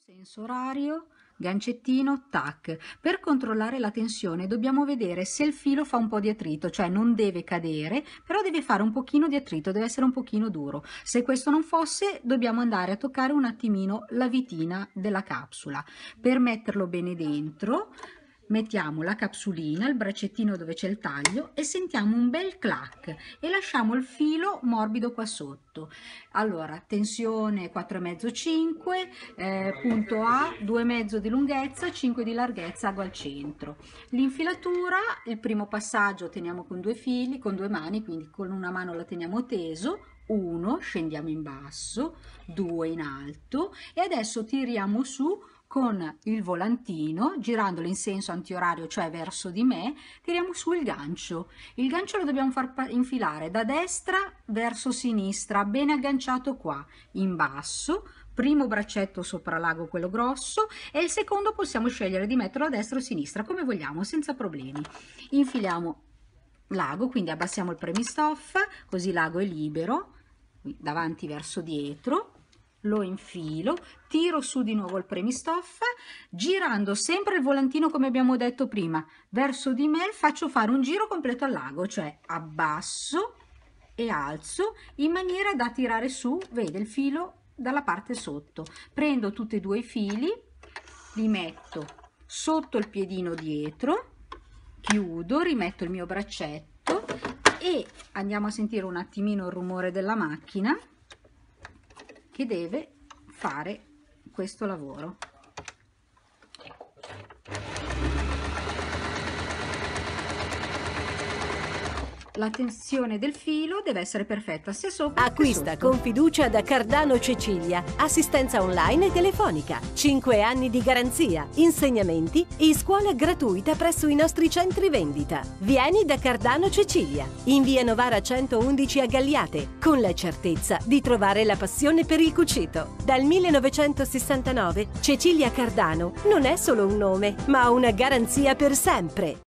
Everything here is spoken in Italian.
Senso orario, gancettino, tac. Per controllare la tensione dobbiamo vedere se il filo fa un po' di attrito, cioè non deve cadere, però deve fare un pochino di attrito, deve essere un pochino duro. Se questo non fosse, dobbiamo andare a toccare un attimino la vitina della capsula. Per metterlo bene dentro, mettiamo la capsulina, il braccettino dove c'è il taglio e sentiamo un bel clac e lasciamo il filo morbido qua sotto. Allora, tensione 4,5-5, punto A, 2,5 di lunghezza, 5 di larghezza, ago al centro. L'infilatura, il primo passaggio teniamo con due fili, con due mani, quindi con una mano la teniamo teso, 1, scendiamo in basso, 2 in alto e adesso tiriamo su con il volantino, girandolo in senso antiorario, cioè verso di me, tiriamo su il gancio. Il gancio lo dobbiamo far infilare da destra verso sinistra, bene agganciato qua, in basso, primo braccetto sopra l'ago, quello grosso, e il secondo possiamo scegliere di metterlo a destra o a sinistra, come vogliamo, senza problemi. Infiliamo l'ago, quindi abbassiamo il premistoffa, così l'ago è libero, davanti verso dietro, lo infilo, tiro su di nuovo il premistoffa, girando sempre il volantino come abbiamo detto prima, verso di me faccio fare un giro completo all'ago, cioè abbasso e alzo in maniera da tirare su, vede il filo dalla parte sotto. Prendo tutti e due i fili, li metto sotto il piedino dietro, chiudo, rimetto il mio braccetto e andiamo a sentire un attimino il rumore della macchina che deve fare questo lavoro. La tensione del filo deve essere perfetta sia sopra Acquista che sotto. con fiducia da Cardano Cecilia. Assistenza online e telefonica. 5 anni di garanzia. Insegnamenti e scuola gratuita presso i nostri centri vendita. Vieni da Cardano Cecilia. In via Novara 111 a Galliate, con la certezza di trovare la passione per il cucito. Dal 1969 Cecilia Cardano non è solo un nome, ma una garanzia per sempre.